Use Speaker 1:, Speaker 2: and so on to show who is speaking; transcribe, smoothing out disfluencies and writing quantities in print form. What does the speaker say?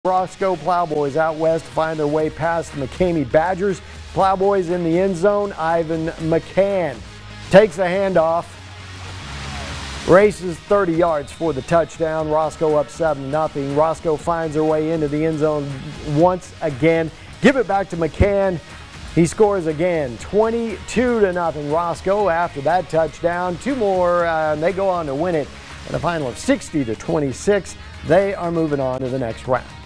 Speaker 1: Roscoe Plowboys out west find their way past the McCamey Badgers. Plowboys in the end zone. Ivan McCann takes a handoff, races 30 yards for the touchdown. Roscoe up 7-0. Roscoe finds their way into the end zone once again. Give it back to McCann. He scores again, 22-0 Roscoe after that touchdown. Two more, and they go on to win it in a final of 60-26. They are moving on to the next round.